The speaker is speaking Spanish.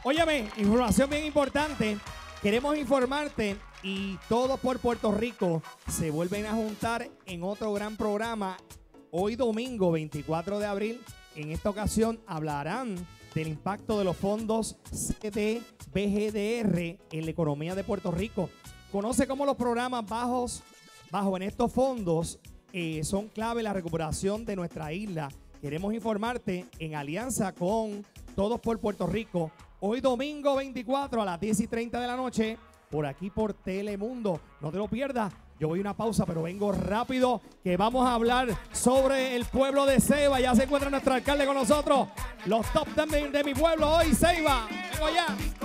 Óyeme, información bien importante. Queremos informarte y todos por Puerto Rico se vuelven a juntar en otro gran programa hoy domingo 24 de abril. En esta ocasión hablarán del impacto de los fondos CDBGDR en la economía de Puerto Rico. Conoce cómo los programas bajo en estos fondos son clave en la recuperación de nuestra isla. Queremos informarte en alianza con Todos por Puerto Rico. Hoy domingo 24 a las 10:30 de la noche, por aquí por Telemundo. No te lo pierdas. Yo voy a una pausa, pero vengo rápido, que vamos a hablar sobre el pueblo de Ceiba. Ya se encuentra nuestro alcalde con nosotros. Los top de mi pueblo hoy, Ceiba. Vengo ya.